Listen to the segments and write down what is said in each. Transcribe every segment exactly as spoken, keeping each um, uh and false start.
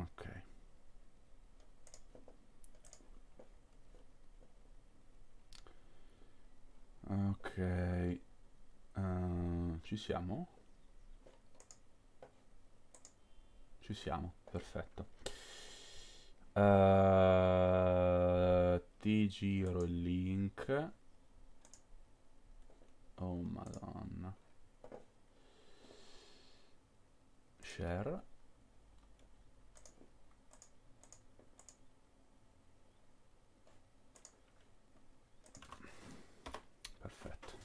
Ok. Ok. Eh, ci siamo? Ci siamo, perfetto. Eh, ti giro il link. Oh madonna. Share. Perfetto.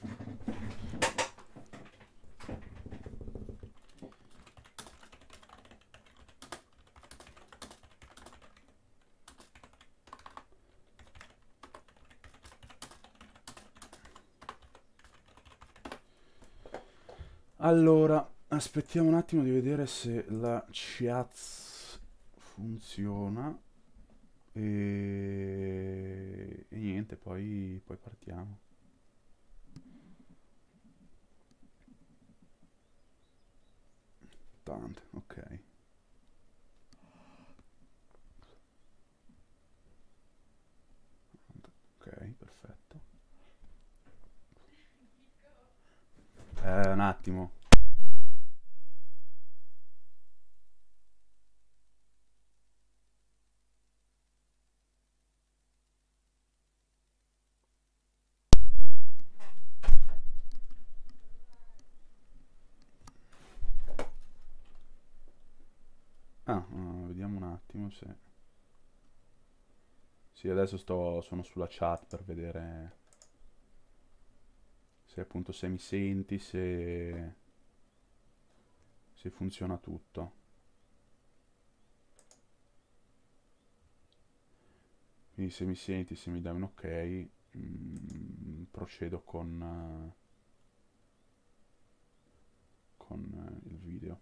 Allora, aspettiamo un attimo di vedere se la chat funziona. E, e niente, poi, poi partiamo. Tante, ok. Ok, perfetto. Eh, un attimo. Ah, uh, vediamo un attimo se... Sì, adesso sto, sono sulla chat per vedere se appunto se mi senti, se, se funziona tutto. Quindi se mi senti, se mi dai un ok, mm, procedo con, eh, con eh, il video.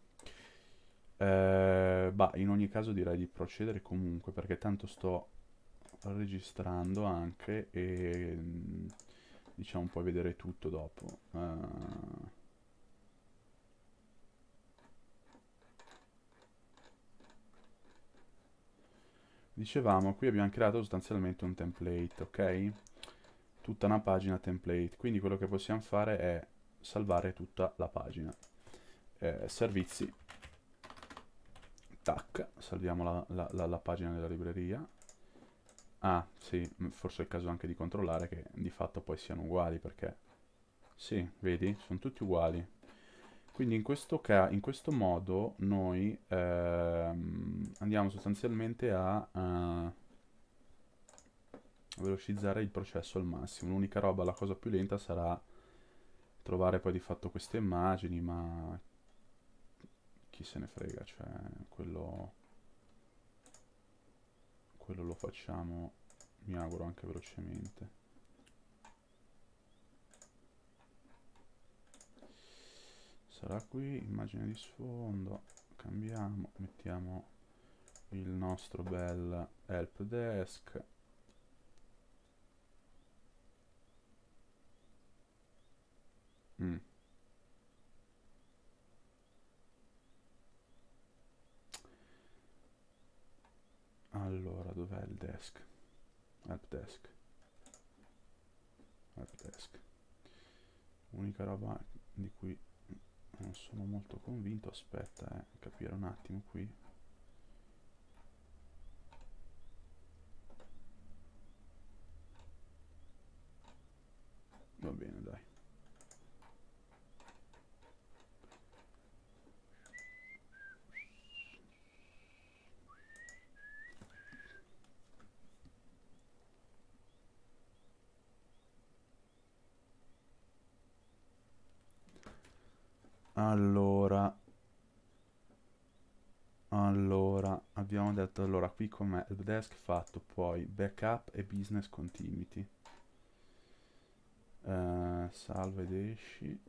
Eh, bah, in ogni caso direi di procedere comunque perché tanto sto registrando anche e mm, diciamo puoi vedere tutto dopo. Eh, dicevamo, qui abbiamo creato sostanzialmente un template, ok? Tutta una pagina template, quindi quello che possiamo fare è salvare tutta la pagina. Eh, servizi, tac, salviamo la, la- la- la pagina della libreria. Ah, sì, m- forse è il caso anche di controllare che di fatto poi siano uguali perché... Sì, vedi, sono tutti uguali. Quindi in questo, ca- in questo modo noi ehm, andiamo sostanzialmente a eh, velocizzare il processo al massimo. L'unica roba, la cosa più lenta sarà trovare poi di fatto queste immagini, ma chi se ne frega, cioè quello, quello lo facciamo, mi auguro, anche velocemente. Sarà qui, immagine di sfondo, cambiamo, mettiamo il nostro bel help desk. Mm. Allora, dov'è il desk? Help desk, help desk. Unica roba di cui non sono molto convinto, aspetta, eh, capire un attimo qui. Va bene, dai. Allora, allora, abbiamo detto, allora, qui com'è il desk fatto, poi backup e business continuity. Eh, salva ed esci.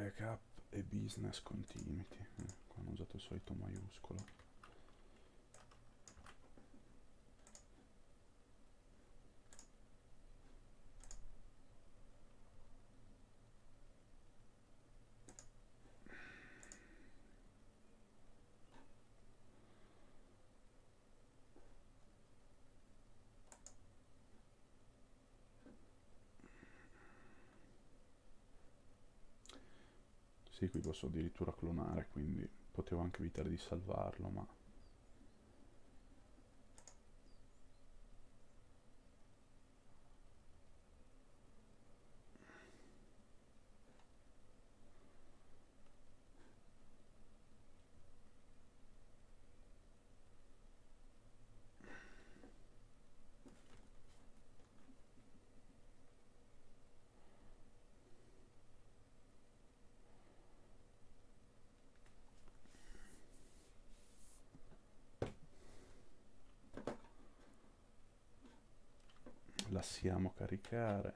backup e business continuity. Eh, qua hanno usato il solito maiuscolo. Sì, qui posso addirittura clonare, quindi potevo anche evitare di salvarlo, ma... Lasciamo caricare.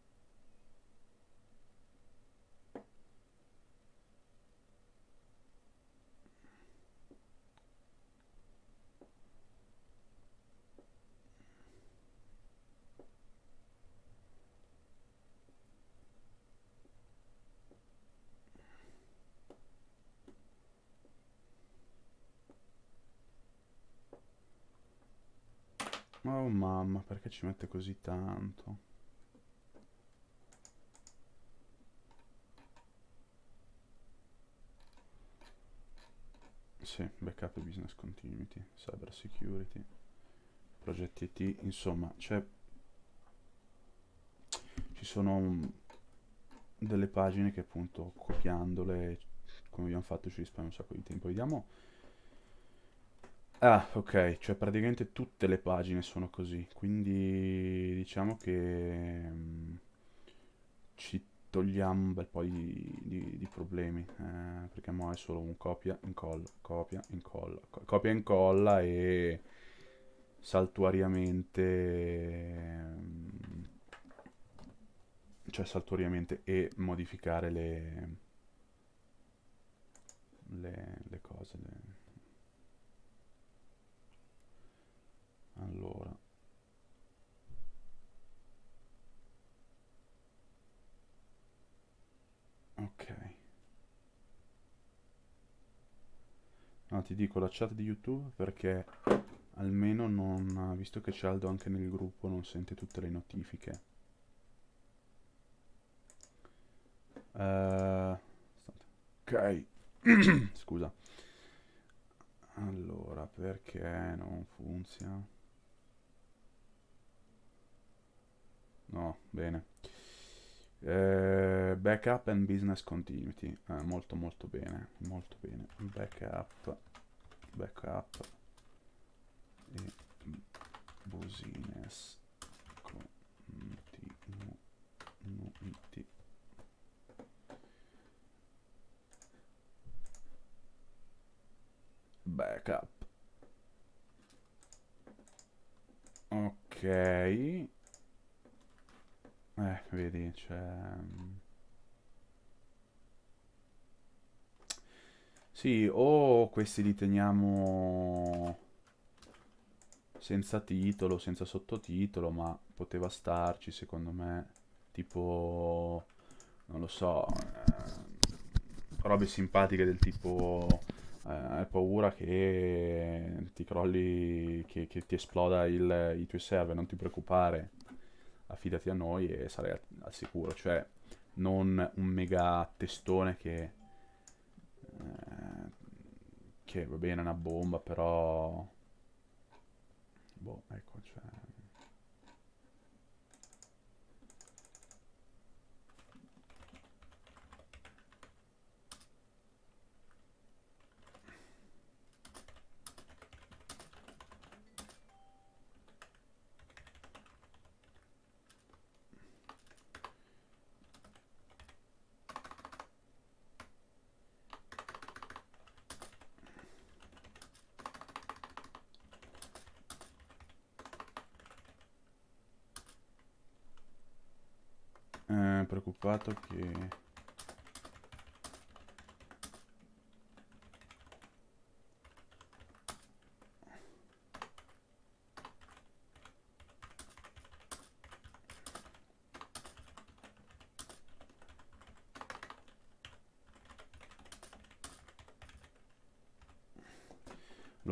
Oh mamma, perché ci mette così tanto? Sì, backup e business continuity, cyber security, progetti I T, insomma, c'è... ci sono un- delle pagine che appunto copiandole, come abbiamo fatto, ci risparmia un sacco di tempo. Vediamo. Ah, ok, cioè praticamente tutte le pagine sono così, quindi diciamo che mm, ci togliamo un bel po' di, di- di problemi, eh, perché mo è solo un copia, incolla, copia, incolla, co- copia, incolla e saltuariamente, ehm, cioè saltuariamente e modificare le, le, le cose. le- Allora, ok. No, ti dico la chat di YouTube perché almeno non, visto che c'è Aldo anche nel gruppo, non sente tutte le notifiche. Eh, ok, scusa. Allora, perché non funziona? No, bene. Eh, backup and business continuity. Eh, molto molto bene, molto bene. Backup, backup e business continuity. Backup. Ok. Eh, vedi, c'è... Sì, o questi li teniamo senza titolo, senza sottotitolo, ma poteva starci secondo me, tipo, non lo so, eh, robe simpatiche del tipo eh, hai paura che ti crolli, che, che ti esploda il- i tuoi server, non ti preoccupare, affidati a noi e sarai al, al sicuro, cioè non un mega testone che, eh, che va bene, è una bomba, però... Boh, ecco, cioè... Eh, preoccupato che...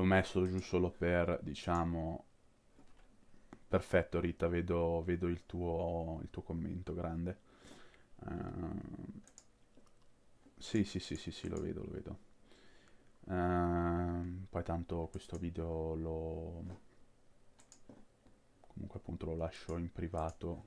l'ho messo giù solo per, diciamo... Perfetto Rita, vedo, vedo il tuo, il tuo commento grande. Ehm, sì, sì, sì, sì, sì, lo vedo, lo vedo. Ehm, poi tanto questo video lo... comunque appunto lo lascio in privato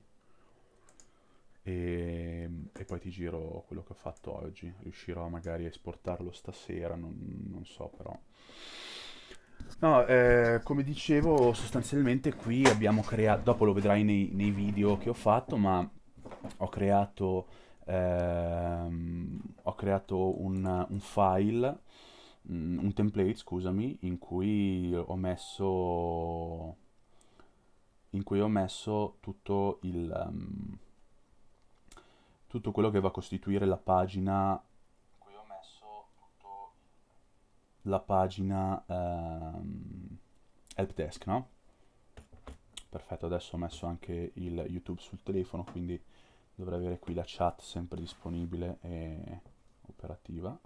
e, e poi ti giro quello che ho fatto oggi. Riuscirò magari a esportarlo stasera, non, non so però. No, eh, come dicevo, sostanzialmente qui abbiamo creato, dopo lo vedrai nei, nei video che ho fatto, ma ho creato, ehm, ho creato un, un file, mm, un template, scusami, in cui ho messo, in cui ho messo tutto il, ehm, tutto quello che va a costituire la pagina, qui ho messo tutto la pagina ehm, helpdesk, no? Perfetto, adesso ho messo anche il YouTube sul telefono, quindi dovrei avere qui la chat sempre disponibile e operativa.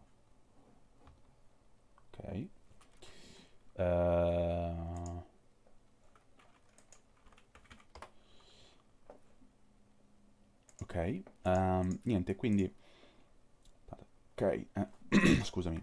Ok. Eh, ok. Ehm, niente, quindi... Ok, eh, scusami.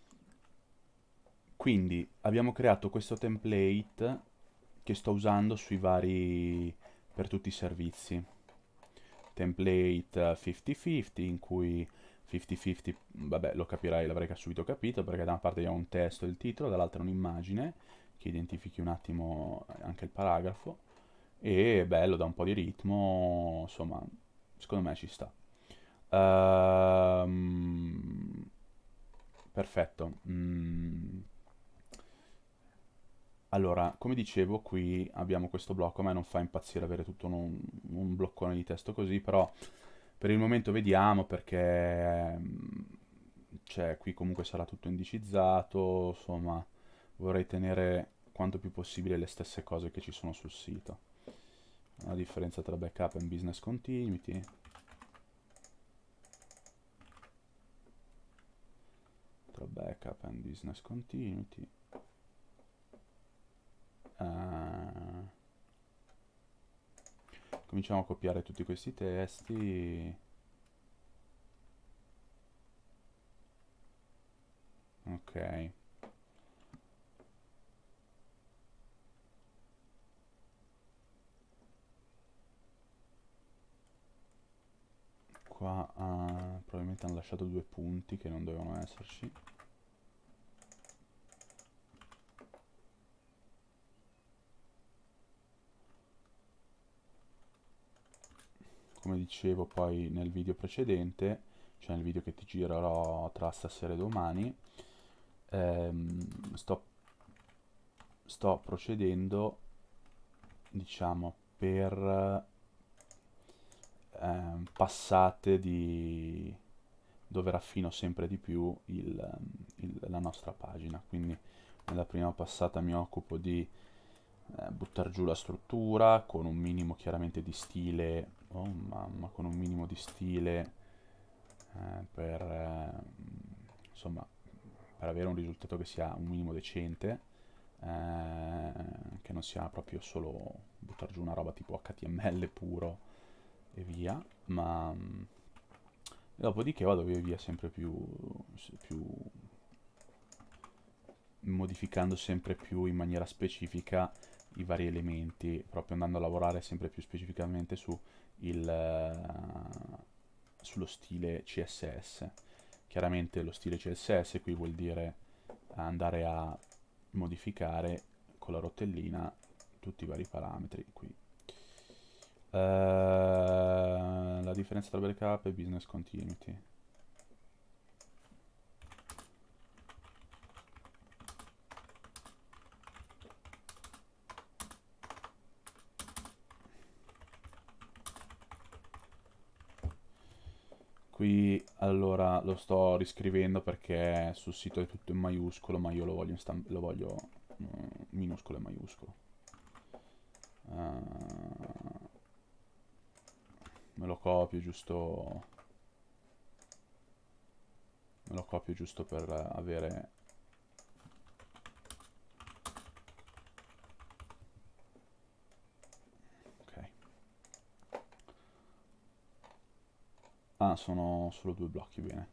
Quindi abbiamo creato questo template che sto usando sui vari... per tutti i servizi. Template cinquanta cinquanta in cui cinquanta cinquanta, vabbè, lo capirai, l'avrei subito capito, perché da una parte abbiamo un testo e il titolo, dall'altra un'immagine che identifichi un attimo anche il paragrafo e è bello, dà un po' di ritmo, insomma, secondo me ci sta. Ehm, perfetto. Mm. Allora, come dicevo, qui abbiamo questo blocco, a me non fa impazzire avere tutto un, un bloccone di testo così, però per il momento vediamo perché mm, cioè, qui comunque sarà tutto indicizzato, insomma, vorrei tenere quanto più possibile le stesse cose che ci sono sul sito. La differenza tra backup e business continuity. Tra backup e business continuity. Uh, cominciamo a copiare tutti questi testi. Ok. Qua uh, probabilmente hanno lasciato due punti che non dovevano esserci. Come dicevo poi nel video precedente, cioè nel video che ti girerò tra stasera e domani, ehm, sto, sto procedendo, diciamo, per ehm, passate di dove raffino sempre di più il, ehm, il- la nostra pagina. Quindi nella prima passata mi occupo di eh, buttare giù la struttura con un minimo chiaramente di stile, oh mamma, con un minimo di stile eh, per, eh, insomma, per avere un risultato che sia un minimo decente, eh, che non sia proprio solo buttare giù una roba tipo H T M L puro e via, ma mm, dopodiché vado via via sempre più, più modificando sempre più in maniera specifica i vari elementi, proprio andando a lavorare sempre più specificamente su il, eh, sullo stile C S S. Chiaramente lo stile C S S qui vuol dire andare a modificare con la rotellina tutti i vari parametri qui. Eh, la differenza tra backup e business continuity. Qui allora lo sto riscrivendo perché sul sito è tutto in maiuscolo, ma io lo voglio, in stam- lo voglio mm, minuscolo e maiuscolo. Uh, me lo copio giusto, me lo copio giusto per avere Ah, sono solo due blocchi, bene.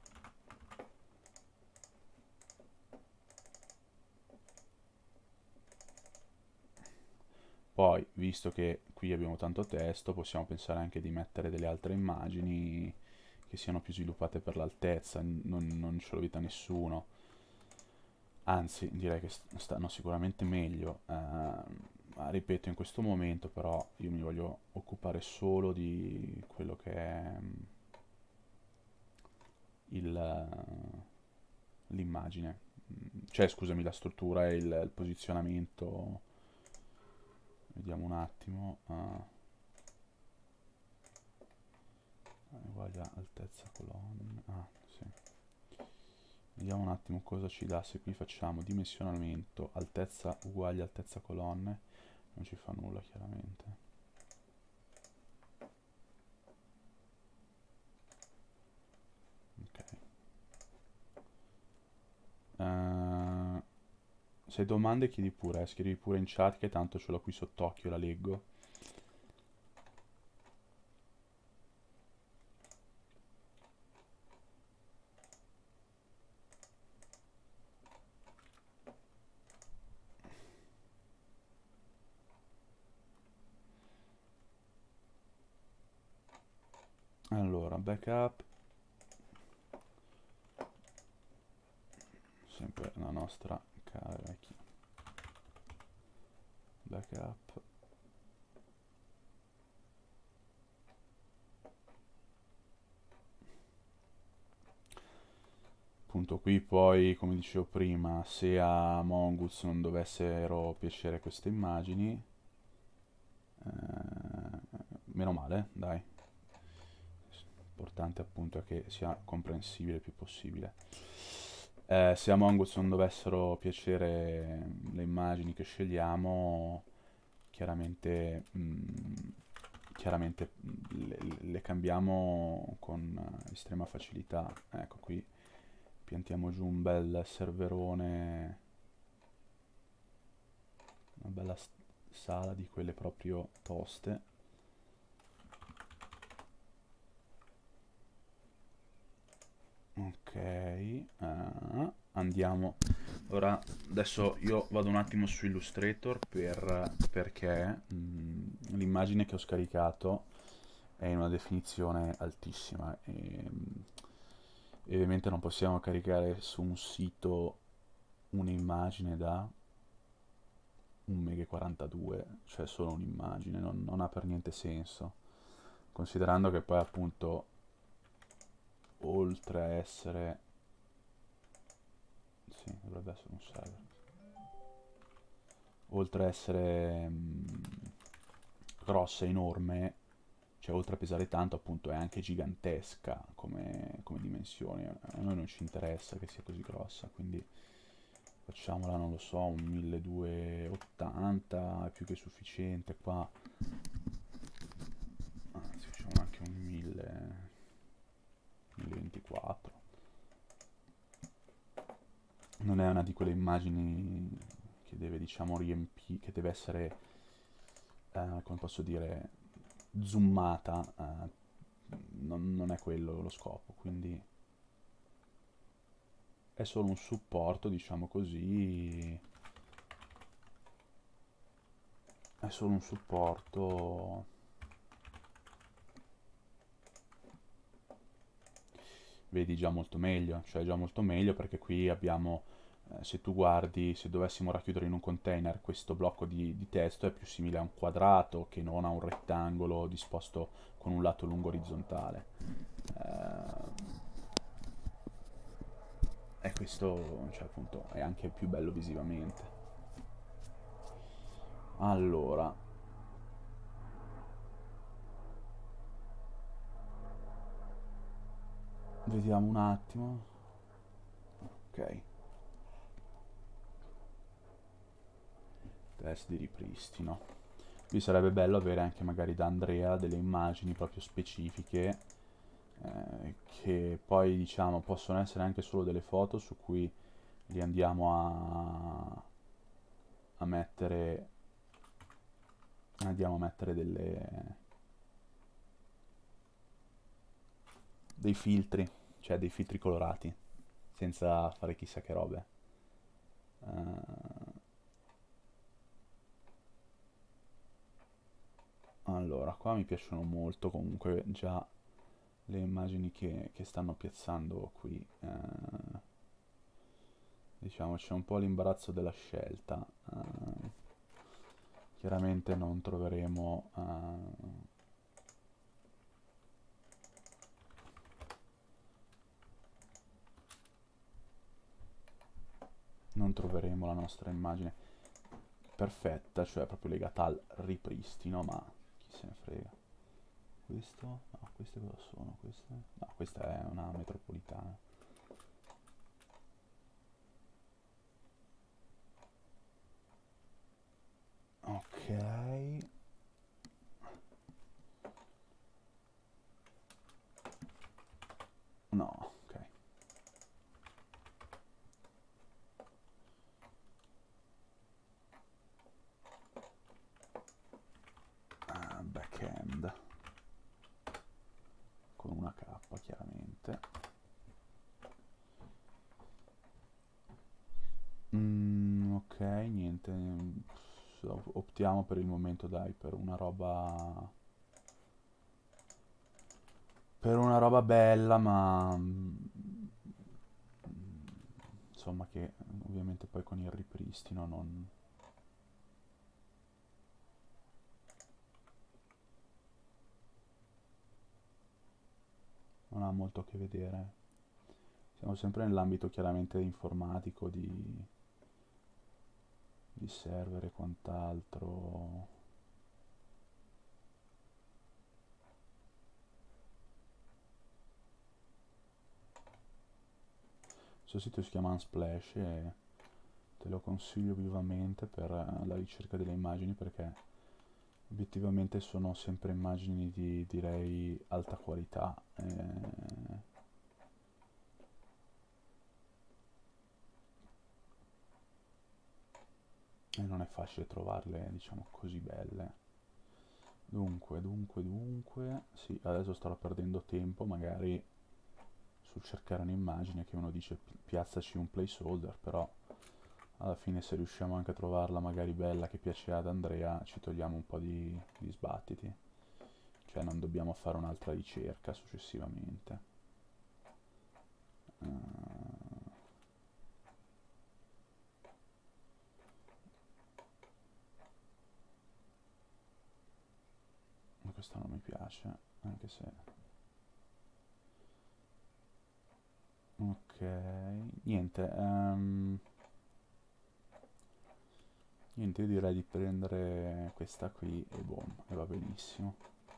Poi, visto che qui abbiamo tanto testo, possiamo pensare anche di mettere delle altre immagini che siano più sviluppate per l'altezza, non, non ce lo vita nessuno. Anzi, direi che st- stanno sicuramente meglio. Eh, ma ripeto, in questo momento però io mi voglio occupare solo di quello che è mm, il, eh, l'immagine. Mm, Cioè, scusami, la struttura e il, il posizionamento. Vediamo un attimo. Ah, uguale a altezza colonne. Ah, sì. Vediamo un attimo cosa ci dà se qui facciamo dimensionamento, altezza uguale a altezza colonne. Non ci fa nulla chiaramente. Ok. Eh, se hai domande chiedi pure, eh, scrivi pure in chat che tanto ce l'ho qui sott'occhio, la leggo. Allora, backup, sempre la nostra cara vecchia backup. Appunto qui poi, come dicevo prima, se a Mongoose non dovessero piacere queste immagini, eh, meno male, dai. L'importante appunto è che sia comprensibile il più possibile. Eh, se a Mongoose non dovessero piacere le immagini che scegliamo, chiaramente, mm, chiaramente le, le cambiamo con eh, estrema facilità. Ecco qui piantiamo giù un bel serverone, una bella s- sala di quelle proprio toste. Ok, ah, andiamo. Ora, adesso io vado un attimo su Illustrator per, perché mm, l'immagine che ho scaricato è in una definizione altissima e, mm, e ovviamente non possiamo caricare su un sito un'immagine da un mega quarantadue, cioè solo un'immagine, non, non ha per niente senso, considerando che poi appunto oltre a essere, sì, dovrebbe essere un server, oltre a essere mh, grossa e enorme, cioè oltre a pesare tanto appunto è anche gigantesca come, come dimensioni, a noi non ci interessa che sia così grossa, quindi facciamola, non lo so, un milleduecentottanta è più che sufficiente qua, anzi facciamo anche un mille, milleventiquattro. Non è una di quelle immagini che deve, diciamo, riempire, che deve essere, eh, come posso dire, zoomata, eh, non, non è quello lo scopo, quindi è solo un supporto, diciamo così, è solo un supporto. Vedi già molto meglio, cioè già molto meglio perché qui abbiamo, eh, se tu guardi, se dovessimo racchiudere in un container questo blocco di, di testo è più simile a un quadrato che non a un rettangolo disposto con un lato lungo orizzontale. Eh, e questo, cioè appunto, è anche più bello visivamente. Allora, vediamo un attimo. Ok, test di ripristino. Qui sarebbe bello avere anche magari da Andrea delle immagini proprio specifiche, eh, che poi diciamo possono essere anche solo delle foto su cui li andiamo a, a mettere, andiamo a mettere delle, dei filtri, cioè dei filtri colorati, senza fare chissà che robe. Eh, allora, qua mi piacciono molto comunque già le immagini che, che stanno piazzando qui. Eh, diciamo c'è un po' l'imbarazzo della scelta. Eh, chiaramente non troveremo eh, non troveremo la nostra immagine perfetta, cioè proprio legata al ripristino, ma chi se ne frega. Questo? No, queste cosa sono? Queste? No, questa è una metropolitana. Ok. No, ok. Ah, backend. Con una K, chiaramente. Mm, ok, niente. Optiamo per il momento, dai, per una roba... Per una roba bella, ma... mm, insomma, che ovviamente poi con il ripristino non... non ha molto a che vedere. Siamo sempre nell'ambito chiaramente informatico, di, di server e quant'altro. Il suo sito si chiama Unsplash e te lo consiglio vivamente per eh, la ricerca delle immagini, perché obiettivamente sono sempre immagini di, direi, alta qualità. eh, e non è facile trovarle, diciamo, così belle. Dunque, dunque, dunque, sì, adesso starò perdendo tempo magari sul cercare un'immagine che uno dice pi- piazzaci un placeholder, però alla fine se riusciamo anche a trovarla magari bella che piace ad Andrea ci togliamo un po' di, di sbattiti, cioè non dobbiamo fare un'altra ricerca successivamente. Uh, questa non mi piace, anche se... Ok, niente, ehm, niente, io direi di prendere questa qui e boom, e va benissimo.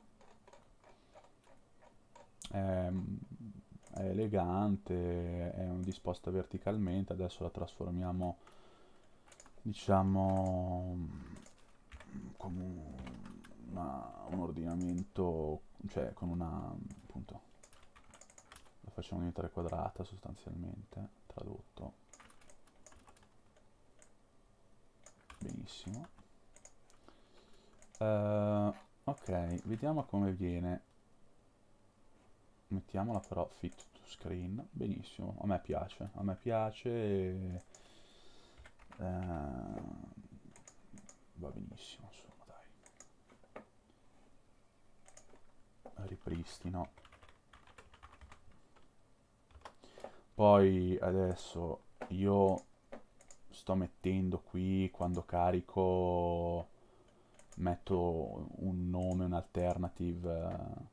È, è elegante, è disposta verticalmente, adesso la trasformiamo, diciamo, con una- un ordinamento, cioè con una, appunto, la facciamo diventare quadrata sostanzialmente, tradotto, benissimo. Eh, ok, vediamo come viene. Mettiamola però fit to screen, benissimo, a me piace, a me piace e, eh, va benissimo, insomma, dai, ripristino. Poi adesso io sto mettendo qui, quando carico, metto un nome, un alternative, eh,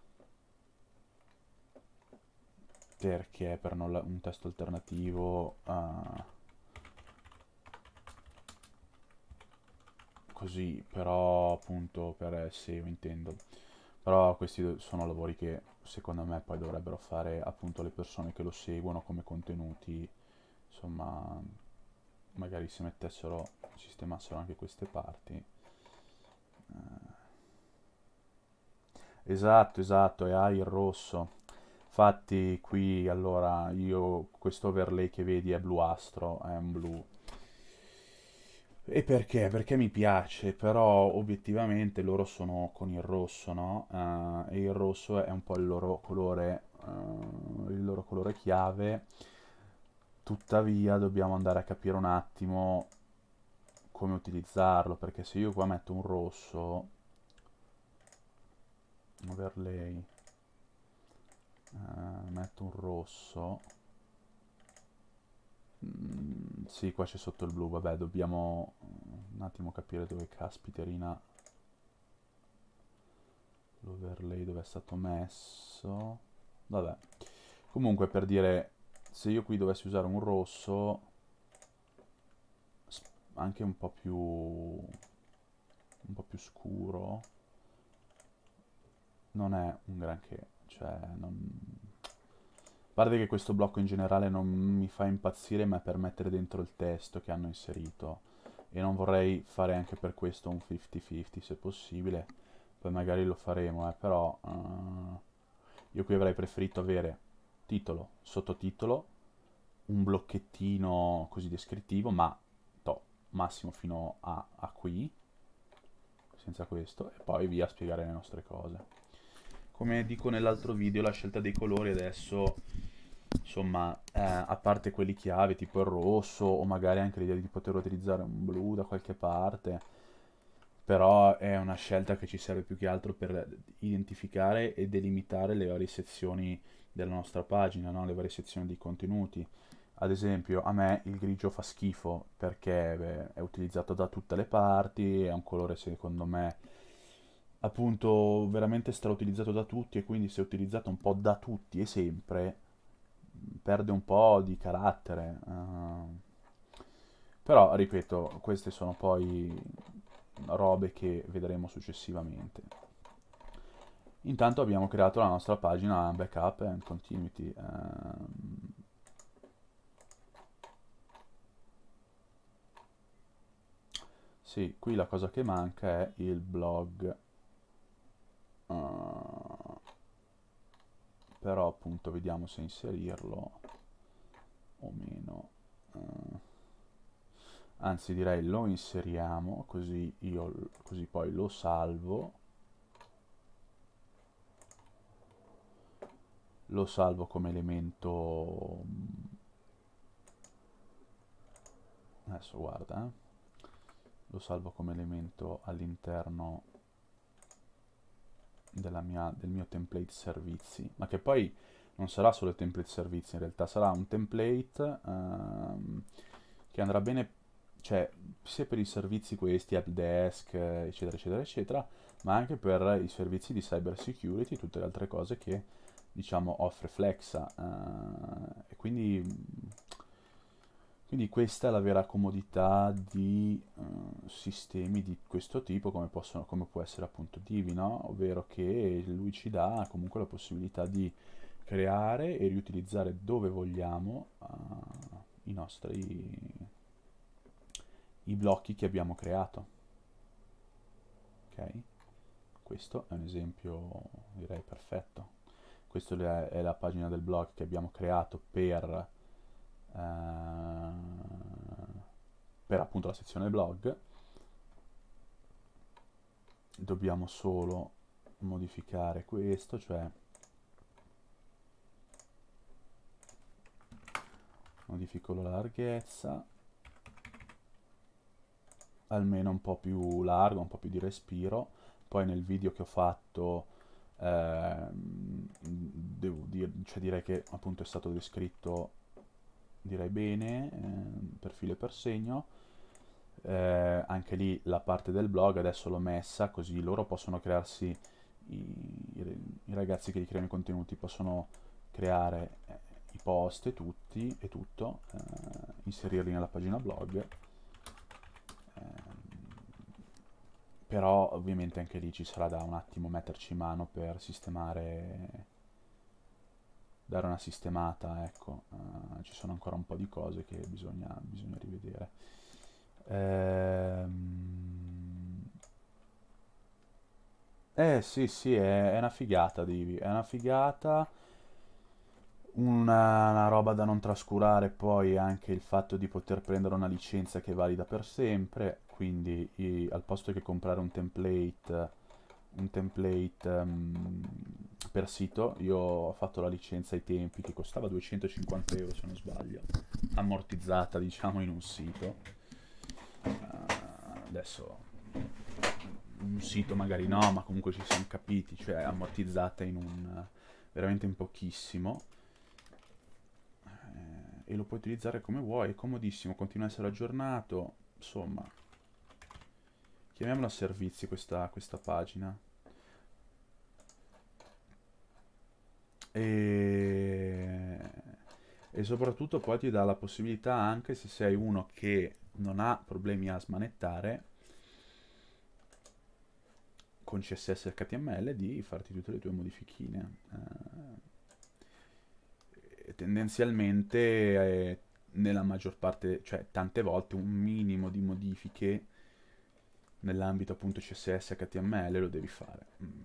perché per non la- un testo alternativo, eh, così, però appunto per S E O intendo. Però questi do- sono lavori che secondo me poi dovrebbero fare appunto le persone che lo seguono come contenuti, insomma, magari se mettessero, sistemassero anche queste parti. Esatto, esatto, e hai il rosso. Infatti qui allora io questo overlay che vedi è bluastro, è un blu. E perché? Perché mi piace, però obiettivamente loro sono con il rosso, no? Eh, e il rosso è un po' il loro colore, uh, il loro colore chiave. Tuttavia dobbiamo andare a capire un attimo come utilizzarlo, perché se io qua metto un rosso, overlay, uh, metto un rosso, mm, sì, qua c'è sotto il blu, vabbè, dobbiamo un attimo capire dove caspiterina l'overlay, dove è stato messo, vabbè. Comunque, per dire, se io qui dovessi usare un rosso anche un po' più un po' più scuro, non è un granché, cioè non... a parte che questo blocco in generale non mi fa impazzire, ma è per mettere dentro il testo che hanno inserito, e non vorrei fare anche per questo un cinquanta cinquanta se possibile, poi magari lo faremo, eh, però uh, io qui avrei preferito avere titolo, sottotitolo, un blocchettino così descrittivo, ma to, massimo fino a, a qui, senza questo, e poi via a spiegare le nostre cose. Come dico nell'altro video, la scelta dei colori adesso, insomma, eh, a parte quelli chiave, tipo il rosso, o magari anche l'idea di poter utilizzare un blu da qualche parte, però è una scelta che ci serve più che altro per identificare e delimitare le varie sezioni della nostra pagina, no? Le varie sezioni di contenuti. Ad esempio, a me il grigio fa schifo perché beh, è utilizzato da tutte le parti, è un colore secondo me appunto veramente strautilizzato da tutti, e quindi se utilizzato un po' da tutti e sempre perde un po' di carattere. Uh, però, ripeto, queste sono poi robe che vedremo successivamente. Intanto abbiamo creato la nostra pagina Backup and Continuity. Um, sì, qui la cosa che manca è il blog. Uh, però appunto vediamo se inserirlo o meno. Uh, anzi direi lo inseriamo, così io così poi lo salvo. Lo salvo come elemento. Adesso guarda, eh. Lo salvo come elemento all'interno della mia, del mio template servizi, ma che poi non sarà solo il template servizi, in realtà sarà un template um, che andrà bene, cioè, sia per i servizi questi, helpdesk, eccetera, eccetera, eccetera, ma anche per i servizi di cyber security e tutte le altre cose che, diciamo, offre Flexa. Uh, e quindi... Quindi questa è la vera comodità di uh, sistemi di questo tipo, come, possono, come può essere appunto Divi, no? Ovvero che lui ci dà comunque la possibilità di creare e riutilizzare dove vogliamo uh, i nostri i blocchi che abbiamo creato. Ok? Questo è un esempio, direi, perfetto. Questa è la pagina del blog che abbiamo creato per Uh, per appunto la sezione blog. Dobbiamo solo modificare questo, cioè modifico la larghezza almeno un po' più largo, un po' più di respiro. Poi nel video che ho fatto eh, devo dire, cioè direi che appunto è stato descritto, direi bene, eh, per filo e per segno. Eh, anche lì la parte del blog adesso l'ho messa così loro possono crearsi, i, i, i ragazzi che gli creano i contenuti possono creare eh, i post e tutti e tutto, eh, inserirli nella pagina blog. Eh, però ovviamente anche lì ci sarà da un attimo metterci in mano per sistemare, dare una sistemata, ecco. Uh, ci sono ancora un po' di cose che bisogna, bisogna rivedere. Ehm... Eh sì, sì, è, è una figata, Divi, è una figata, una, una roba da non trascurare poi anche il fatto di poter prendere una licenza che è valida per sempre, quindi i- al posto che comprare un template un template um, per sito. Io ho fatto la licenza ai tempi che costava duecentocinquanta euro se non sbaglio, ammortizzata diciamo in un sito. Uh, adesso un sito magari no, ma comunque ci siamo capiti, cioè ammortizzata in un veramente in pochissimo. Eh, e lo puoi utilizzare come vuoi, è comodissimo, continua a essere aggiornato, insomma. Chiamiamola servizi questa, questa pagina. E, e soprattutto poi ti dà la possibilità, anche se sei uno che non ha problemi a smanettare, con C S S e H T M L, di farti tutte le tue modifichine. Eh, tendenzialmente, eh, nella maggior parte, cioè tante volte, un minimo di modifiche nell'ambito appunto C S S e H T M L lo devi fare.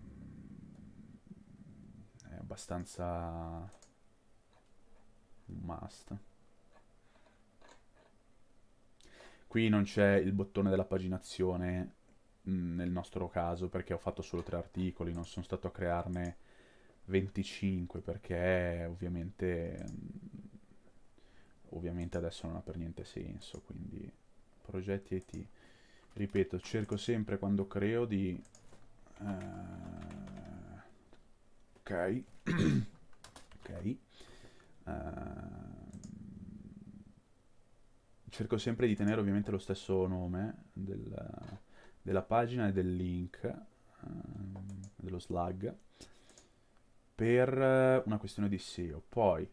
È abbastanza un must. Qui non c'è il bottone della paginazione mh, nel nostro caso, perché ho fatto solo tre articoli, non sono stato a crearne venticinque, perché ovviamente mh, ovviamente adesso non ha per niente senso. Quindi progetti I T, ripeto, cerco sempre quando creo di uh, ok ok uh, cerco sempre di tenere ovviamente lo stesso nome del, della pagina e del link, ehm, dello slug, per eh, una questione di S E O. Poi,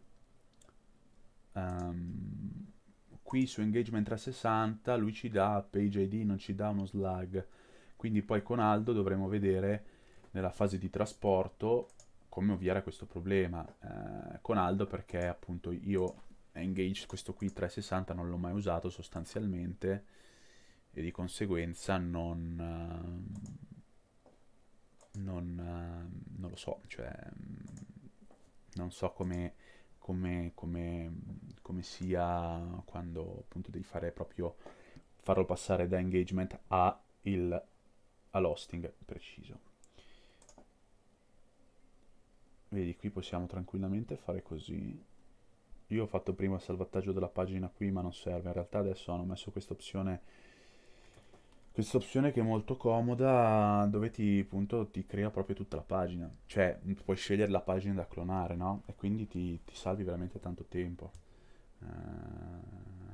ehm, qui su Engagement trecentosessanta lui ci dà Page I D, non ci dà uno slug. Quindi poi con Aldo dovremo vedere nella fase di trasporto come ovviare a questo problema. Eh, con Aldo, perché appunto io Engage, questo qui trecentosessanta, non l'ho mai usato sostanzialmente, e di conseguenza non, uh, non, uh, non lo so, cioè non so come, come, come, come sia quando appunto devi fare proprio, farlo passare da engagement a il, all'hosting preciso. Vedi, qui possiamo tranquillamente fare così. Io ho fatto prima il salvataggio della pagina qui, ma non serve. In realtà adesso hanno messo questa opzione, questa opzione che è molto comoda, dove ti, appunto, ti crea proprio tutta la pagina. Cioè, puoi scegliere la pagina da clonare, no? E quindi ti, ti salvi veramente tanto tempo. Uh...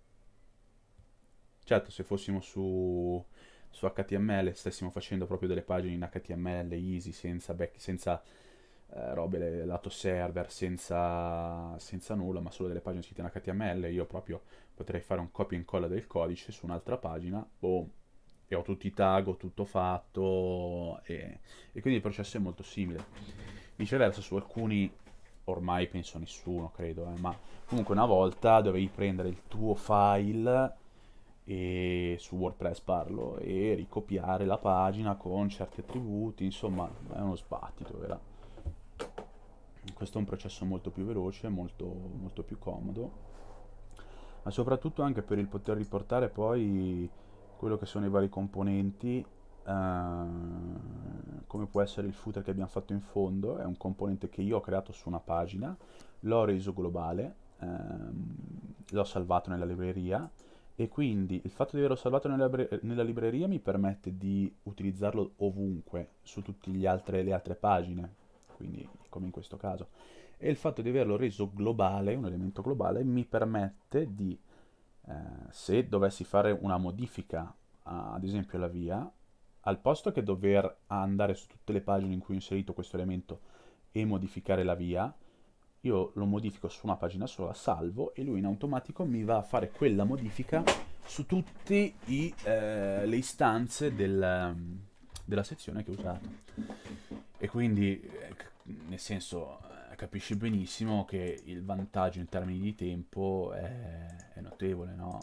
Certo, se fossimo su, su H T M L, stessimo facendo proprio delle pagine in H T M L easy, senza, back, senza eh, robe lato server, senza, senza nulla, ma solo delle pagine scritte in H T M L, io proprio potrei fare un copia e incolla del codice su un'altra pagina, boom, e ho tutti i tag, ho tutto fatto, e, e quindi il processo è molto simile. Viceversa, su alcuni, ormai penso nessuno, credo, eh, ma comunque una volta dovevi prendere il tuo file, e su WordPress parlo, e ricopiare la pagina con certi attributi, insomma è uno sbattito, era. Questo è un processo molto più veloce, molto, molto più comodo, ma soprattutto anche per il poter riportare poi quello che sono i vari componenti, eh, come può essere il footer che abbiamo fatto in fondo. È un componente che io ho creato su una pagina, l'ho reso globale, ehm, l'ho salvato nella libreria, e quindi il fatto di averlo salvato nella, nella libreria mi permette di utilizzarlo ovunque, su tutte le altre, le altre pagine, quindi come in questo caso. E il fatto di averlo reso globale, un elemento globale, mi permette di, eh, se dovessi fare una modifica, a, ad esempio alla via, al posto che dover andare su tutte le pagine in cui ho inserito questo elemento e modificare la via, io lo modifico su una pagina sola, salvo, e lui in automatico mi va a fare quella modifica su tutte i, eh, le istanze del, della sezione che ho usato. E quindi, eh, nel senso, eh, capisci benissimo che il vantaggio in termini di tempo è, è notevole, no?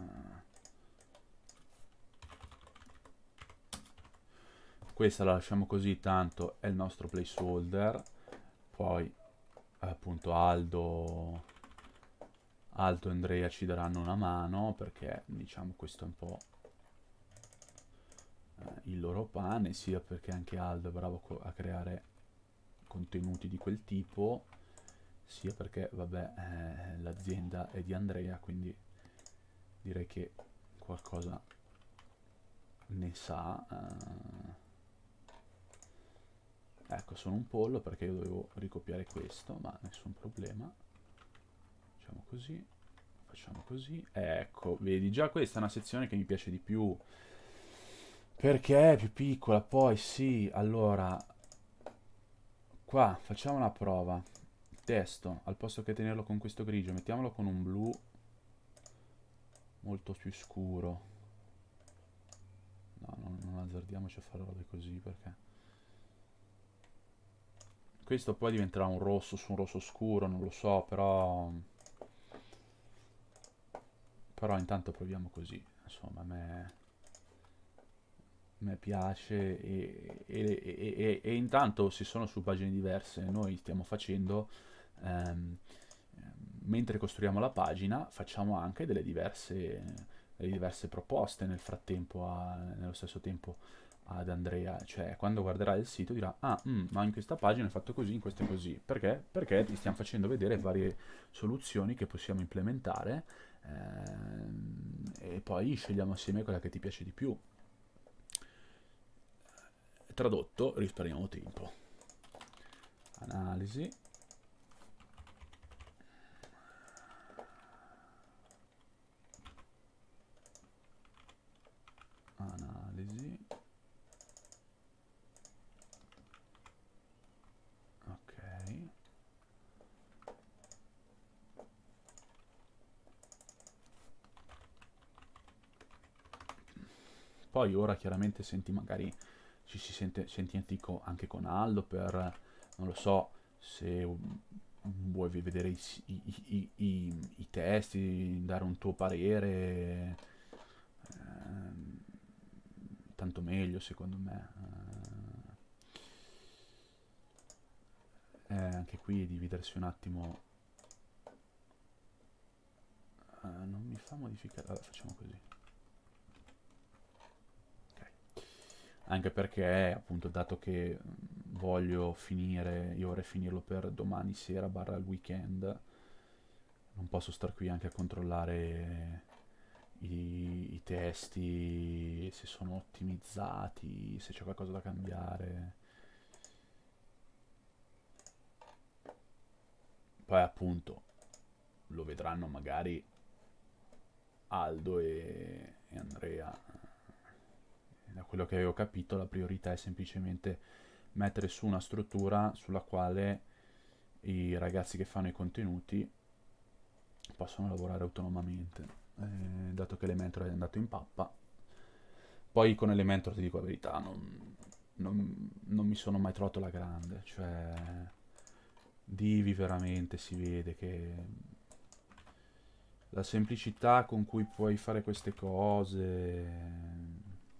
Questa la lasciamo così, tanto è il nostro placeholder. Poi appunto Aldo Aldo e Andrea ci daranno una mano, perché diciamo questo è un po' il loro pane, sia perché anche Aldo è bravo co- a creare contenuti di quel tipo, sia perché, vabbè, eh, l'azienda è di Andrea, quindi direi che qualcosa ne sa. eh. Ecco, sono un pollo perché io dovevo ricopiare questo, ma nessun problema. Facciamo così, facciamo così. Ecco, vedi, già questa è una sezione che mi piace di più. Perché è più piccola, poi sì, allora, qua facciamo una prova. Testo, al posto che tenerlo con questo grigio, mettiamolo con un blu molto più scuro. No, non, non azzardiamoci a fare robe così perché... Questo poi diventerà un rosso su un rosso scuro, non lo so, però... Però intanto proviamo così. Insomma, a me... A me piace e, e- e- e- e intanto si sono su pagine diverse, noi stiamo facendo, ehm, ehm, mentre costruiamo la pagina, facciamo anche delle diverse, delle diverse proposte nel frattempo, a- nello stesso tempo ad Andrea, cioè quando guarderà il sito dirà, ah, mm, ma in questa pagina è fatto così, in questa è così, perché? Perché ti stiamo facendo vedere varie soluzioni che possiamo implementare ehm, e poi scegliamo assieme quella che ti piace di più. Tradotto, risparmiamo tempo. Analisi. Analisi. Ok. Poi ora chiaramente senti magari ci si sente, senti antico anche con Aldo per, non lo so, se um, vuoi vedere i, s- i- i- i- i testi, dare un tuo parere, ehm, tanto meglio secondo me. Eh, eh, anche qui dividersi un attimo, eh, non mi fa modificare, allora facciamo così. Ok. Anche perché, appunto, dato che mh, voglio finire, io vorrei finirlo per domani sera barra il weekend, non posso star qui anche a controllare i, i testi, se sono ottimizzati, se c'è qualcosa da cambiare. Poi, appunto, lo vedranno magari Aldo e, e Andrea. Da quello che avevo capito, la priorità è semplicemente mettere su una struttura sulla quale i ragazzi che fanno i contenuti possono lavorare autonomamente, eh, dato che Elementor è andato in pappa. Poi con Elementor, ti dico la verità, non, non- non mi sono mai trovato la grande, cioè Divi veramente si vede che la semplicità con cui puoi fare queste cose,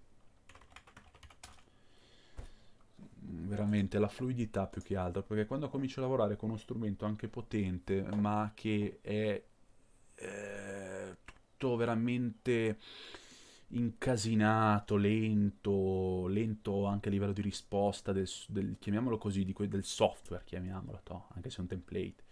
veramente la fluidità più che altro, perché quando cominci a lavorare con uno strumento anche potente, ma che è eh, tutto veramente incasinato, lento, lento anche a livello di risposta del, s- del- chiamiamolo così, di que- del software, chiamiamolo, toh, anche se è un template.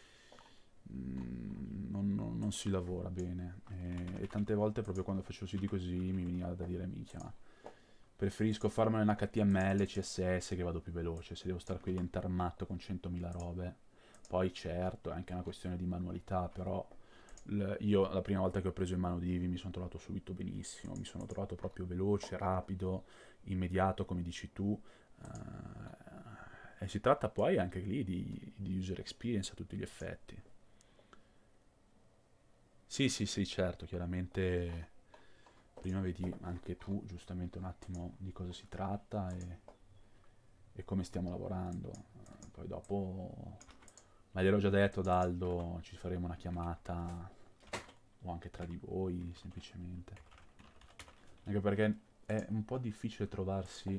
Mm, non, non- non si lavora bene e, e tante volte proprio quando facevo siti così mi veniva da dire minchia, ma preferisco farmelo in H T M L, C S S che vado più veloce, se devo stare qui a diventare matto con centomila robe. Poi certo, è anche una questione di manualità, però l- io la prima volta che ho preso in mano Divi mi sono trovato subito benissimo, mi sono trovato proprio veloce, rapido, immediato come dici tu. eh, e si tratta poi anche lì di, di user experience a tutti gli effetti. Sì, sì, sì, certo, chiaramente prima vedi anche tu giustamente un attimo di cosa si tratta e, e come stiamo lavorando. Eh, Poi dopo, ma gliel'ho già detto ad Aldo, ci faremo una chiamata o anche tra di voi semplicemente. Anche perché è un po' difficile trovarsi,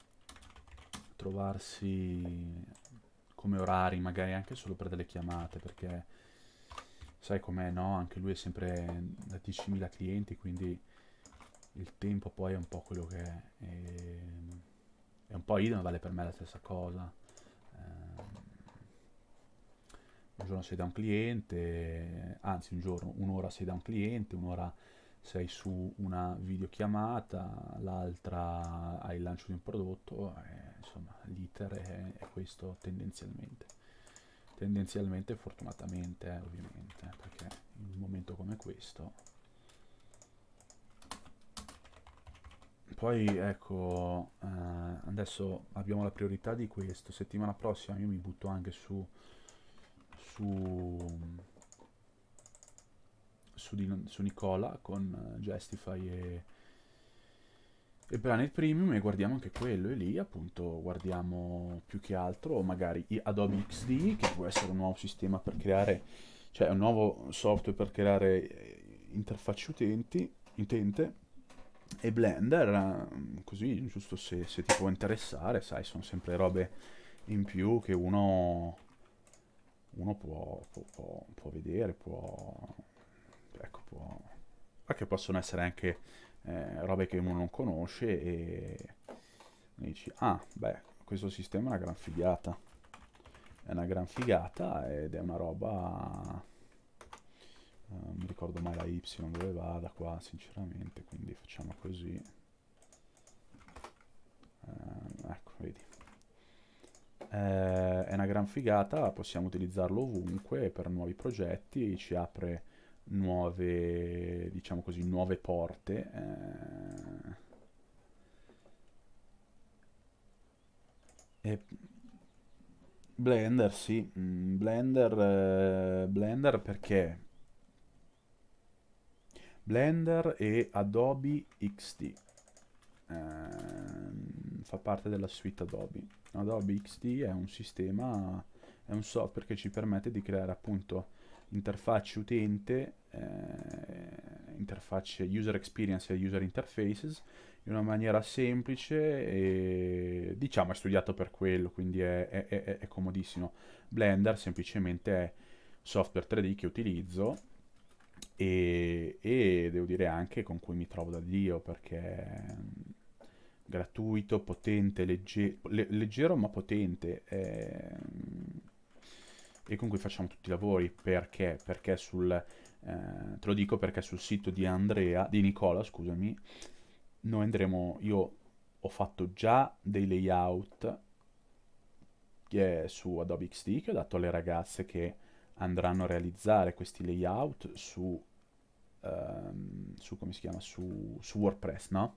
trovarsi come orari, magari anche solo per delle chiamate, perché sai com'è, no? Anche lui è sempre da diecimila clienti, quindi il tempo poi è un po' quello che è, e, e un po' idem vale per me la stessa cosa. Ehm, un giorno sei da un cliente, anzi un giorno, un'ora sei da un cliente, un'ora sei su una videochiamata, l'altra hai il lancio di un prodotto, e, insomma l'iter è, è questo tendenzialmente. Tendenzialmente, fortunatamente, eh, ovviamente, perché in un momento come questo. Poi ecco, eh, adesso abbiamo la priorità di questo. Settimana prossima io mi butto anche su, su, su, di- su Nicola con eh, Justify e, e Planet Premium e guardiamo anche quello. E lì appunto guardiamo più che altro magari i Adobe X D, che può essere un nuovo sistema per creare, cioè un nuovo software per creare eh, interfacce utenti, utente. E Blender, eh, così, giusto se, se ti può interessare, sai, sono sempre robe in più che uno, uno può, può, può- può vedere, può, ecco, può, ma che possono essere anche eh, robe che uno non conosce e dici, ah, beh, questo sistema è una gran figata, è una gran figata ed è una roba, eh, non mi ricordo mai la Y dove vada qua, sinceramente, quindi facciamo così. Eh, ecco, vedi. Eh, è una gran figata, possiamo utilizzarlo ovunque per nuovi progetti, ci apre nuove, diciamo così, nuove porte. eh, e Blender, sì, mm, Blender, eh, Blender perché? Blender e Adobe X D. Ehm, fa parte della suite Adobe. Adobe X D è un sistema, è un software che ci permette di creare appunto interfacce utente, eh, interfacce user experience e user interfaces in una maniera semplice e diciamo è studiato per quello, quindi è, è- è- è comodissimo. Blender semplicemente è software tre D che utilizzo e, e devo dire anche con cui mi trovo da Dio perché mm, gratuito, potente, legge- le- leggero ma potente ehm, e con cui facciamo tutti i lavori perché? Perché sul, eh, te lo dico perché sul sito di Andrea, di Nicola, scusami, noi andremo, io ho fatto già dei layout che è su Adobe X D che ho dato alle ragazze che andranno a realizzare questi layout su ehm, su come si chiama, su, su WordPress, no?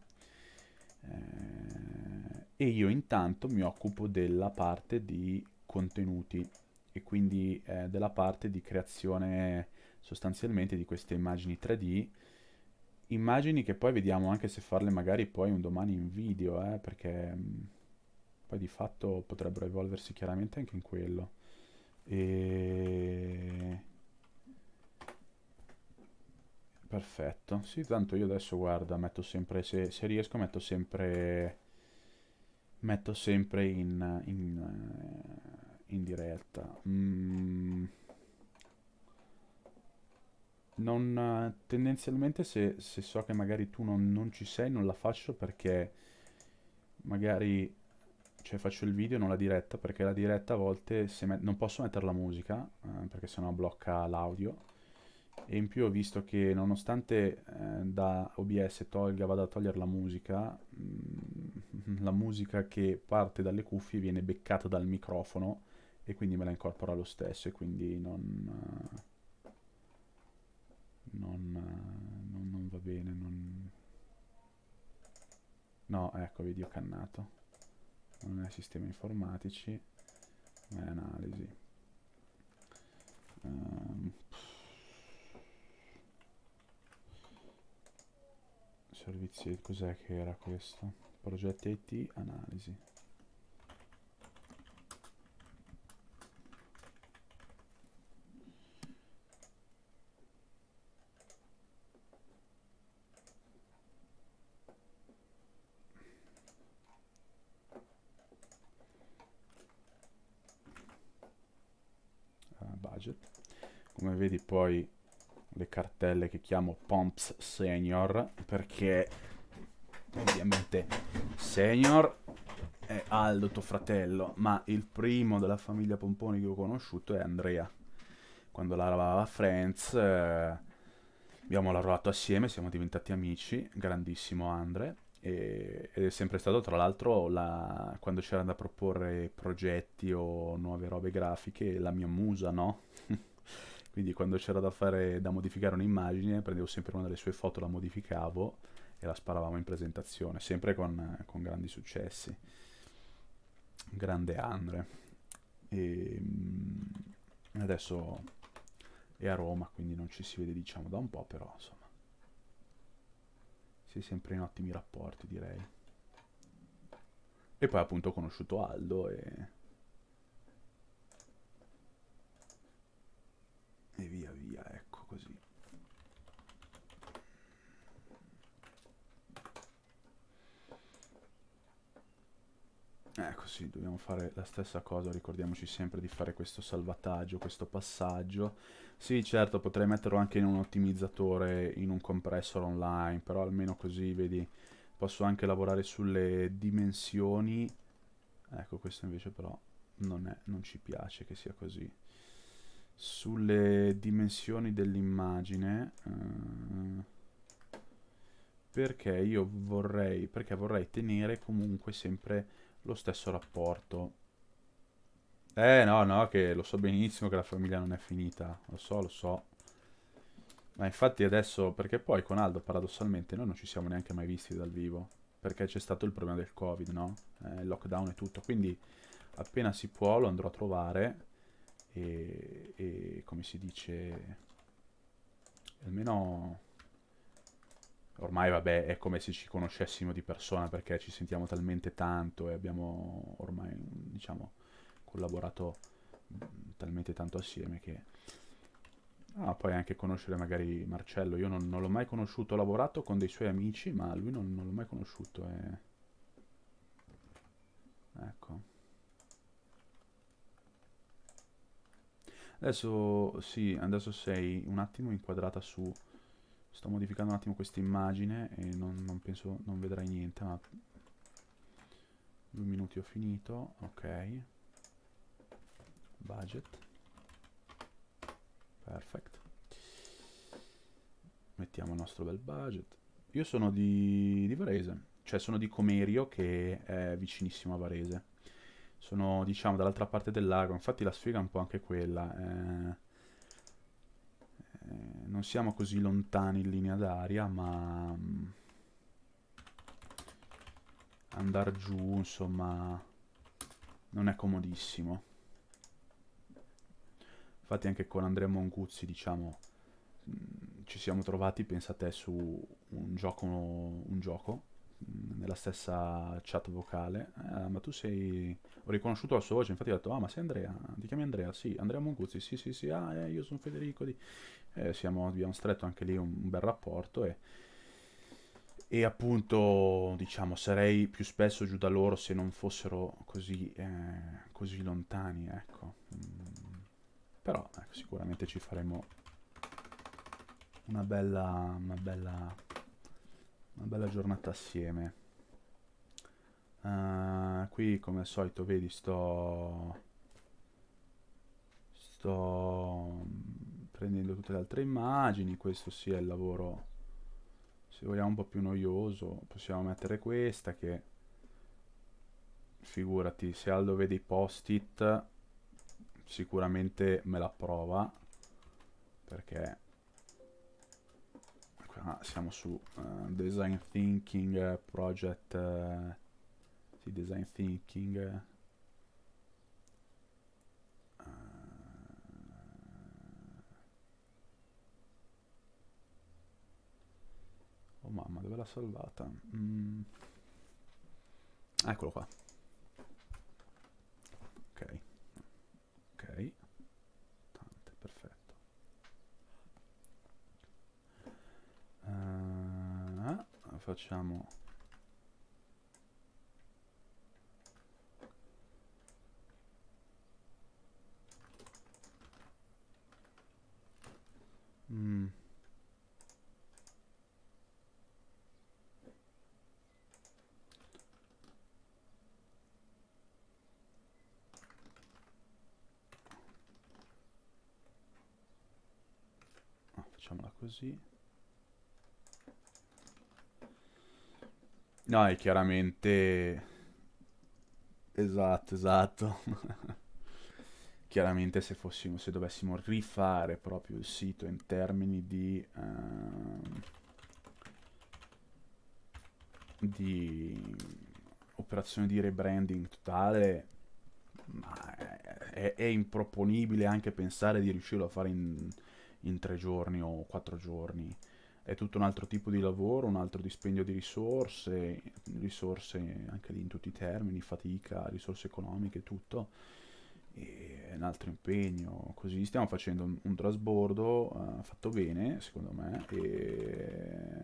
Eh, e io intanto mi occupo della parte di contenuti e quindi eh, della parte di creazione sostanzialmente di queste immagini tre D, immagini che poi vediamo anche se farle magari poi un domani in video, eh, perché mh, poi di fatto potrebbero evolversi chiaramente anche in quello. E perfetto. Sì, tanto io adesso guarda, metto sempre, se, se riesco, metto sempre, metto sempre in, in, eh, in diretta. Mm, non, eh, tendenzialmente se, se so che magari tu non, non ci sei, non la faccio perché magari, cioè faccio il video, non la diretta, perché la diretta a volte se met- non posso mettere la musica, eh, perché sennò blocca l'audio. E in più ho visto che nonostante eh, da O B S tolga, vada a togliere la musica, mm, la musica che parte dalle cuffie viene beccata dal microfono e quindi me la incorpora lo stesso e quindi non, eh, non, eh, non- non va bene. non- No, ecco, vedi, ho cannato. Non è sistemi informatici, ma è analisi. Ehm, servizi, cos'è che era questo? Progetti I T, analisi. eh, budget. Come vedi poi le cartelle che chiamo Pomps Senior perché ovviamente Senior è Aldo tuo fratello, ma il primo della famiglia Pomponi che ho conosciuto è Andrea. Quando lavorava a Friends, eh, abbiamo lavorato assieme, siamo diventati amici, grandissimo Andre, e- ed è sempre stato tra l'altro la- quando c'era da proporre progetti o nuove robe grafiche, la mia musa, no? Quindi quando c'era da fare, da modificare un'immagine, prendevo sempre una delle sue foto, la modificavo e la sparavamo in presentazione, sempre con, con grandi successi. Grande Andre. E mm, adesso è a Roma, quindi non ci si vede diciamo da un po', però insomma, si è sempre in ottimi rapporti, direi. E poi appunto ho conosciuto Aldo e, e via via, ecco così. Ecco sì, dobbiamo fare la stessa cosa, ricordiamoci sempre di fare questo salvataggio, questo passaggio. Sì, certo, potrei metterlo anche in un ottimizzatore, in un compressor online, però almeno così, vedi, posso anche lavorare sulle dimensioni. Ecco, questo invece però non è, non ci piace che sia così. Sulle dimensioni dell'immagine, eh, perché io vorrei, perché vorrei tenere comunque sempre lo stesso rapporto. Eh no, no, che lo so benissimo che la famiglia non è finita, lo so, lo so. Ma infatti adesso, perché poi con Aldo paradossalmente noi non ci siamo neanche mai visti dal vivo, perché c'è stato il problema del Covid, no? Eh, il lockdown e tutto, quindi appena si può lo andrò a trovare e, e come si dice, almeno ormai vabbè è come se ci conoscessimo di persona perché ci sentiamo talmente tanto e abbiamo ormai, diciamo, collaborato mm, talmente tanto assieme che... Ah, poi anche conoscere magari Marcello, io non, non l'ho mai conosciuto, ho lavorato con dei suoi amici, ma lui non, non l'ho mai conosciuto e... Ecco. Adesso sì, adesso sei un attimo inquadrata su... Sto modificando un attimo questa immagine e non, non penso, non vedrai niente, ma due minuti ho finito, ok, budget, perfect, mettiamo il nostro bel budget. Io sono di, di Varese, cioè sono di Comerio che è vicinissimo a Varese. Sono, diciamo, dall'altra parte del lago, infatti la sfiga è un po' anche quella. eh, eh, non siamo così lontani in linea d'aria, ma mm, andare giù, insomma, non è comodissimo. Infatti anche con Andrea Monguzzi, diciamo, mh, ci siamo trovati, pensa te, su un gioco, un gioco mh, nella stessa chat vocale. "Eh, ma tu sei... Ho riconosciuto la sua voce, infatti ho detto, ah, ma sei Andrea? Ti chiami Andrea? Sì, Andrea Monguzzi, sì, sì, sì, ah, eh, io sono Federico di... Eh, siamo, abbiamo stretto anche lì un, un bel rapporto e, e appunto, diciamo, sarei più spesso giù da loro se non fossero così, eh, così lontani, ecco. Mm, però ecco, sicuramente ci faremo una bella, una bella, una bella giornata assieme. Uh, qui come al solito vedi sto, sto prendendo tutte le altre immagini, questo sia il lavoro, se vogliamo un po' più noioso, possiamo mettere questa che, figurati, se Aldo vede i post-it sicuramente me la prova, perché qua siamo su uh, Design Thinking, uh, Project, uh, sì, Design Thinking, uh, oh mamma, dove l'ha salvata? Mm, eccolo qua. Ok, ok, tante, perfetto. Uh, facciamo... Mm, facciamola così. No, è chiaramente... Esatto, esatto. Chiaramente se fossimo, se dovessimo rifare proprio il sito in termini di, ehm, di operazione di rebranding totale, ma è, è improponibile anche pensare di riuscirlo a fare in, in tre giorni o quattro giorni. È tutto un altro tipo di lavoro, un altro dispendio di risorse, risorse anche lì in tutti i termini, fatica, risorse economiche, tutto. E è un altro impegno. Così stiamo facendo un, un trasbordo eh, fatto bene, secondo me. E,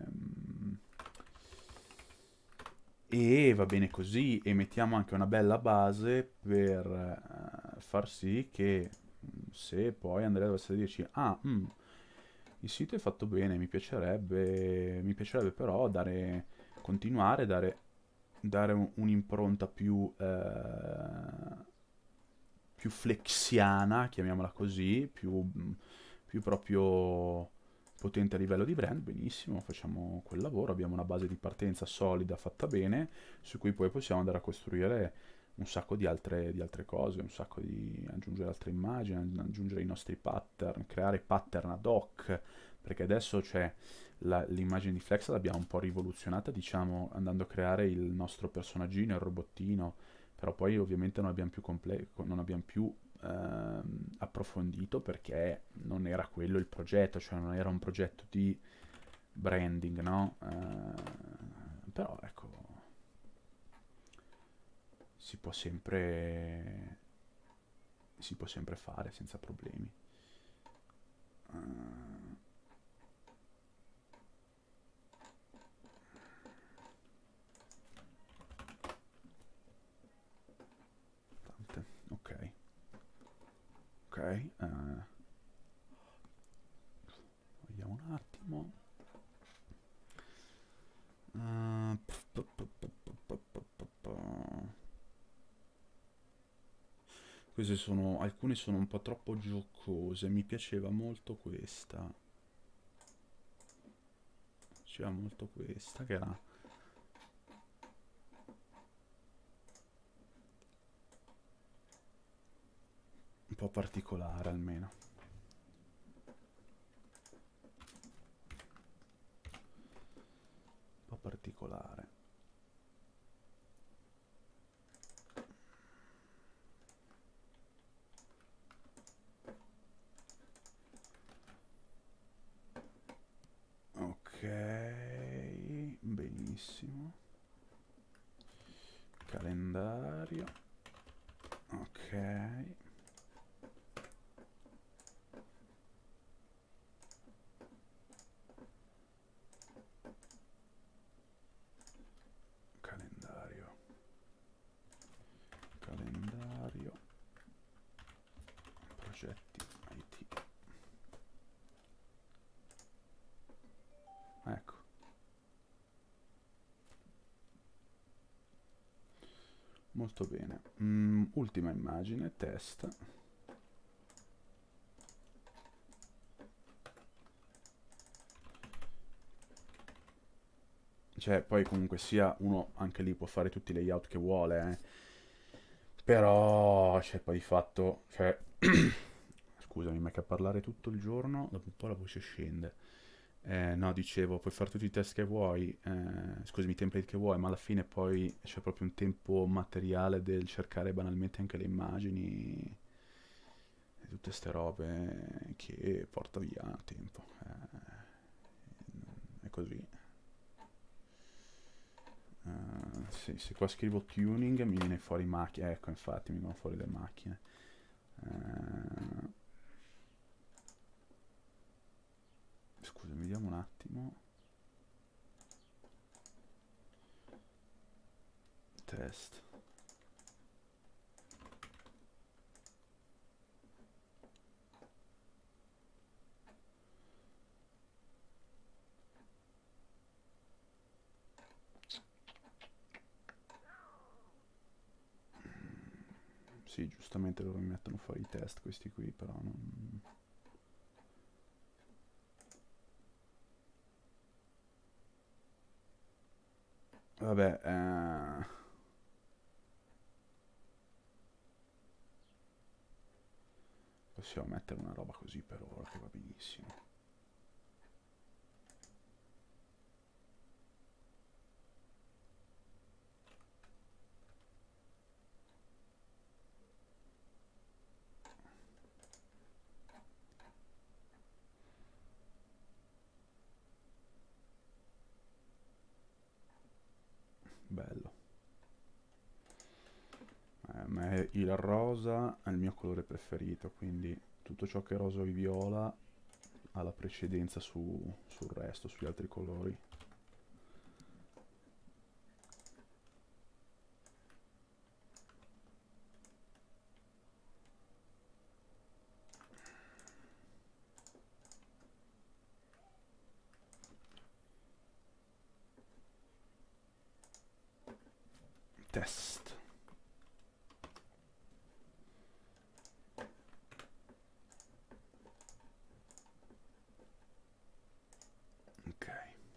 e va bene così. E mettiamo anche una bella base per eh, far sì che mh, se poi Andrea dovesse dirci, ah, mm, il sito è fatto bene, mi piacerebbe, mi piacerebbe però dare, continuare a dare, dare un- un'impronta più, eh, più flexiana, chiamiamola così, più, più proprio potente a livello di brand, benissimo, facciamo quel lavoro, abbiamo una base di partenza solida, fatta bene, su cui poi possiamo andare a costruire un sacco di altre, di altre cose, un sacco di aggiungere altre immagini, aggiungere i nostri pattern, creare pattern ad hoc, perché adesso c'è la- l'immagine di Flex l'abbiamo un po' rivoluzionata, diciamo, andando a creare il nostro personaggino, il robottino, però poi ovviamente non abbiamo più, comple- non abbiamo più ehm, approfondito perché non era quello il progetto, cioè non era un progetto di branding, no? Eh, però ecco, si può sempre, si può sempre fare senza problemi. Eh, tante. Ok, ok. eh, vediamo un attimo. Eh, p- p- p- p- p- p- p- p- Queste sono, alcune sono un po' troppo giocose, mi piaceva molto questa. Mi piaceva molto questa, che era un po' particolare almeno. Un po' particolare. Ok, benissimo. Calendario. Ok. Calendario. Calendario. Progetti I T. Ecco. Molto bene. Mm, ultima immagine, test. Cioè, poi comunque sia, uno anche lì può fare tutti i layout che vuole, eh. Però, cioè, poi di fatto, cioè, scusami, ma che a parlare tutto il giorno, dopo un po' la voce scende. Eh, no, dicevo, puoi fare tutti i test che vuoi, eh, scusami, i template che vuoi, ma alla fine poi c'è proprio un tempo materiale del cercare banalmente anche le immagini e tutte ste robe che porta via tempo. Eh, è così. Eh, sì, se qua scrivo tuning mi viene fuori macchine, ecco, infatti mi vengono fuori le macchine. Eh, scusami, vediamo un attimo. Test. Sì, giustamente loro mi mettono fuori i test questi qui, però non... Vabbè, eh, possiamo mettere una roba così per ora che va benissimo. Bello. Eh, ma è- il rosa è il mio colore preferito, quindi tutto ciò che è rosa o viola ha la precedenza su, sul resto, sugli altri colori. Test. Ok.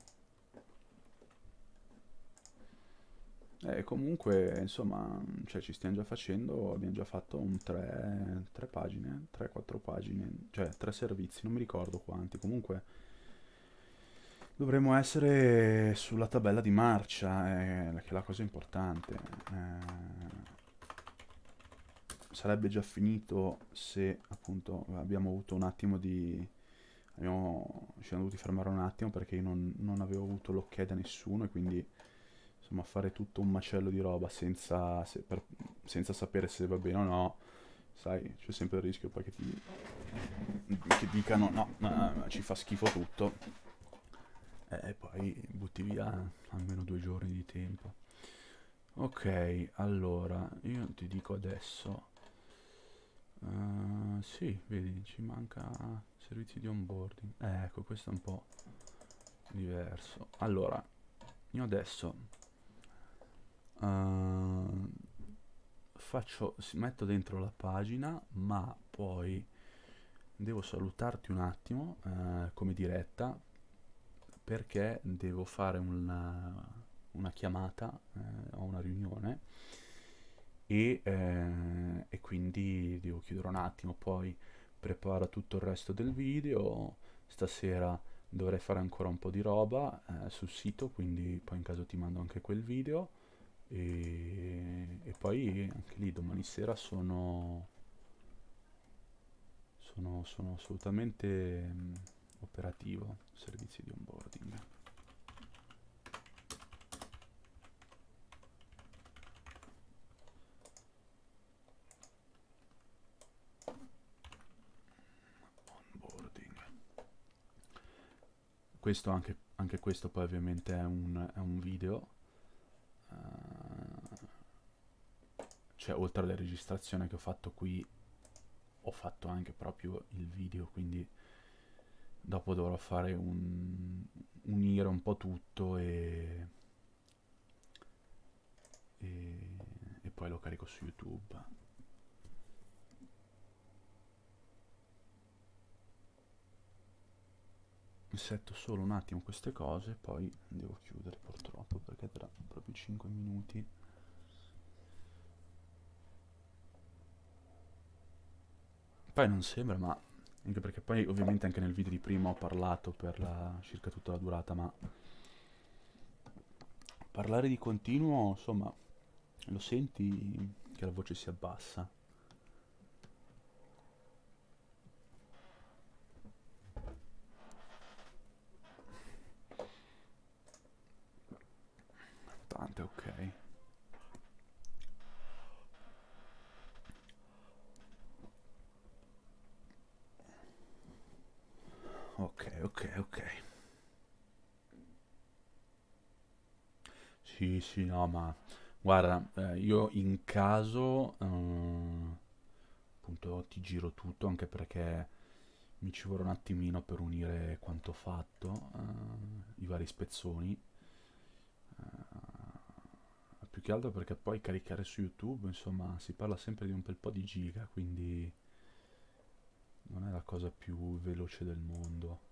E comunque, insomma, cioè, ci stiamo già facendo, abbiamo già fatto un tre, tre pagine, tre quattro pagine, cioè tre servizi, non mi ricordo quanti. Comunque dovremmo essere sulla tabella di marcia, eh, che è la cosa importante. Eh, sarebbe già finito se appunto abbiamo avuto un attimo di... Abbiamo, ci siamo dovuti fermare un attimo perché io non, non avevo avuto l'ok da nessuno e quindi insomma fare tutto un macello di roba senza, se- per- senza sapere se va bene o no, sai, c'è sempre il rischio poi che ti che dicano no, no, ci fa schifo tutto e poi butti via almeno due giorni di tempo. Ok, allora io ti dico adesso, eh, sì, vedi, ci manca servizi di onboarding. Eh, ecco, questo è un po' diverso. Allora, io adesso eh, faccio, si- metto dentro la pagina, ma poi devo salutarti un attimo eh, come diretta perché devo fare una, una chiamata eh, a una riunione e, eh, e quindi devo chiudere un attimo, poi preparo tutto il resto del video, stasera dovrei fare ancora un po' di roba eh, sul sito, quindi poi in caso ti mando anche quel video e, e poi anche lì domani sera sono, sono, sono assolutamente mh, operativo, servizi di onboarding. Onboarding. Questo anche, anche questo poi ovviamente è un, è un video, eh, cioè oltre alle registrazioni che ho fatto qui, ho fatto anche proprio il video, quindi dopo dovrò fare un, unire un po' tutto e, e, e poi lo carico su YouTube. Setto solo un attimo queste cose, poi devo chiudere purtroppo perché tra proprio cinque minuti. Poi non sembra, ma anche perché poi ovviamente anche nel video di prima ho parlato per la, circa tutta la durata, ma parlare di continuo, insomma, lo senti che la voce si abbassa. Tante, ok. Ok, ok, ok. Sì, sì, no, ma guarda, eh, io in caso, eh, appunto, ti giro tutto anche perché mi ci vorrà un attimino per unire quanto fatto, eh, i vari spezzoni. Eh, più che altro perché poi caricare su YouTube, insomma, si parla sempre di un bel po' di giga, quindi non è la cosa più veloce del mondo.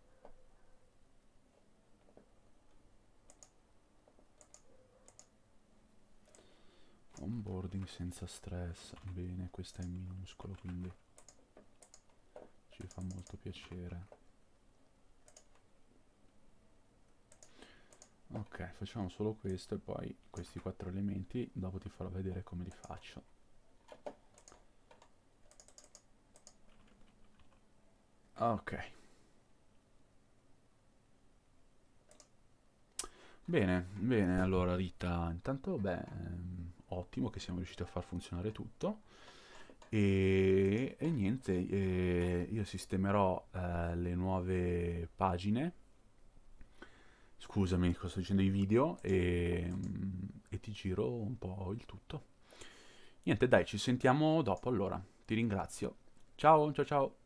onboarding senza stress. Bene, questa è in minuscolo, quindi ci fa molto piacere. Ok, facciamo solo questo e poi questi quattro elementi dopo ti farò vedere come li faccio. Ok. Bene, bene, allora Rita, intanto beh, ehm, ottimo che siamo riusciti a far funzionare tutto e, e niente, eh, io sistemerò eh, le nuove pagine, scusami, sto dicendo i video e, e ti giro un po' il tutto. Niente, dai, ci sentiamo dopo allora, ti ringrazio. Ciao, ciao ciao.